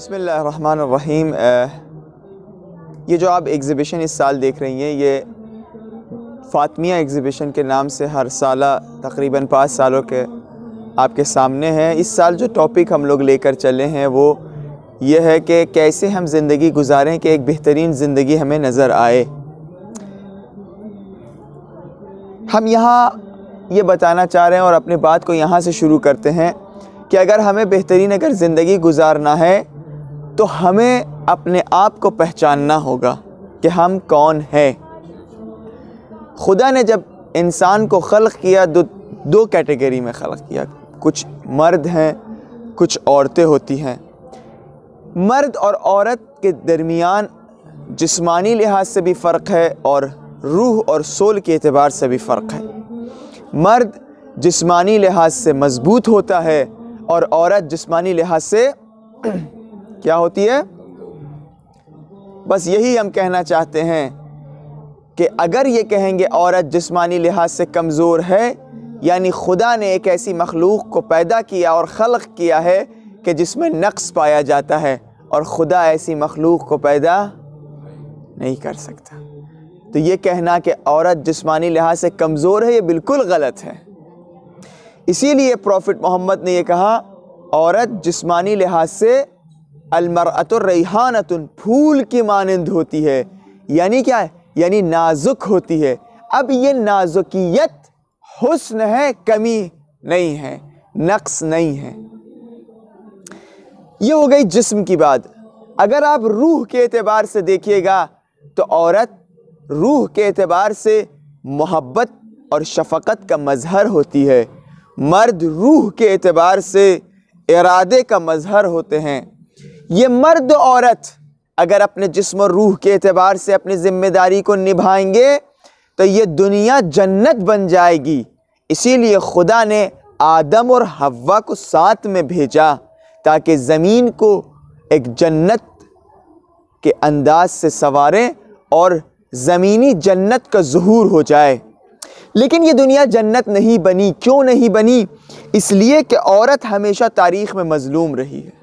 بسم اللہ الرحمن الرحیم۔ یہ جو آپ ایگزیبیشن اس سال دیکھ رہی ہیں، یہ فاطمیہ ایگزیبیشن کے نام سے ہر سالہ تقریباً 5 سالوں کے آپ کے سامنے ہے۔ اس سال جو ٹاپک ہم لوگ لے کر چلے ہیں وہ یہ ہے کہ کیسے ہم زندگی گزاریں کہ ایک بہترین زندگی ہمیں نظر آئے۔ ہم یہاں یہ بتانا چاہ رہے ہیں اور اپنی بات کو یہاں سے شروع کرتے ہیں کہ اگر ہمیں بہترین زندگی گزارنا ہے تو ہمیں اپنے آپ کو پہچاننا ہوگا کہ ہم کون ہیں۔ خدا نے جب انسان کو خلق کیا دو کیٹیگری میں خلق کیا، کچھ مرد ہیں، کچھ عورتیں ہوتی ہیں۔ مرد اور عورت کے درمیان جسمانی لحاظ سے بھی فرق ہے اور روح اور سول کے اعتبار سے بھی فرق ہے۔ مرد جسمانی لحاظ سے مضبوط ہوتا ہے اور عورت جسمانی لحاظ سے کیا ہوتی ہے؟ بس یہی ہم کہنا چاہتے ہیں کہ اگر یہ کہیں گے عورت جسمانی لحاظ سے کمزور ہے، یعنی خدا نے ایک ایسی مخلوق کو پیدا کیا اور خلق کیا ہے کہ جس میں نقص پایا جاتا ہے، اور خدا ایسی مخلوق کو پیدا نہیں کر سکتا۔ تو یہ کہنا کہ عورت جسمانی لحاظ سے کمزور ہے، یہ بالکل غلط ہے۔ اسی لیے پروفٹ محمد نے یہ کہا، عورت جسمانی لحاظ سے المرأۃ ریحانۃ، پھول کی مانند ہوتی ہے۔ یعنی کیا ہے؟ یعنی نازک ہوتی ہے۔ اب یہ نازکیت حسن ہے، کمی نہیں ہے، نقص نہیں ہے۔ یہ ہو گئی جسم کی بات۔ اگر آپ روح کے اعتبار سے دیکھیے گا تو عورت روح کے اعتبار سے محبت اور شفقت کا مظہر ہوتی ہے، مرد روح کے اعتبار سے ارادے کا مظہر ہوتے ہیں۔ یہ مرد و عورت اگر اپنے جسم اور روح کے اعتبار سے اپنی ذمہ داری کو نبھائیں گے تو یہ دنیا جنت بن جائے گی۔ اسی لیے خدا نے آدم اور حوا کو ساتھ میں بھیجا تاکہ زمین کو ایک جنت کے انداز سے سنواریں اور زمینی جنت کا ظہور ہو جائے۔ لیکن یہ دنیا جنت نہیں بنی۔ کیوں نہیں بنی؟ اس لیے کہ عورت ہمیشہ تاریخ میں مظلوم رہی ہے۔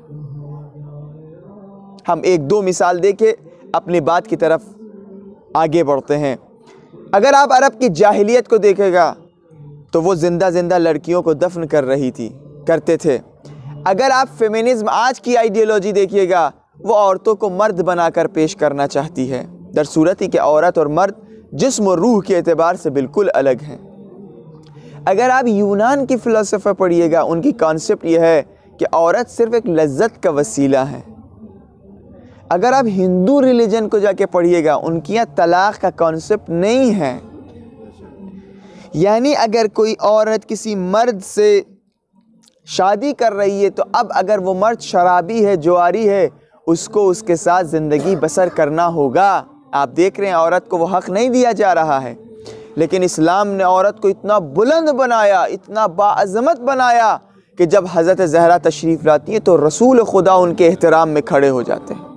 ہم 1-2 مثال دے کے اپنی بات کی طرف آگے بڑھتے ہیں۔ اگر آپ عرب کی جاہلیت کو دیکھے گا تو وہ زندہ لڑکیوں کو دفن کرتے تھے۔ اگر آپ فیمنزم آج کی آئیڈیالوجی دیکھیے گا، وہ عورتوں کو مرد بنا کر پیش کرنا چاہتی ہے، در صورت ہی کہ عورت اور مرد جسم و روح کے اعتبار سے بالکل الگ ہیں۔ اگر آپ یونان کی فلسفہ پڑھیے گا، ان کی کانسیپٹ یہ ہے کہ عورت صرف ایک لذت کا وسیلہ ہے۔ اگر آپ ہندو ریلیجن کو جا کے پڑھیے گا، ان کی یہاں طلاق کا کانسیپٹ نہیں ہے۔ یعنی اگر کوئی عورت کسی مرد سے شادی کر رہی ہے تو اب اگر وہ مرد شرابی ہے، جواری ہے، اس کو اس کے ساتھ زندگی بسر کرنا ہوگا۔ آپ دیکھ رہے ہیں عورت کو وہ حق نہیں دیا جا رہا ہے، لیکن اسلام نے عورت کو اتنا بلند بنایا، اتنا باعظمت بنایا کہ جب حضرت زہرا تشریف لاتی ہیں تو رسول خدا ان کے احترام میں کھڑے ہو جاتے ہیں۔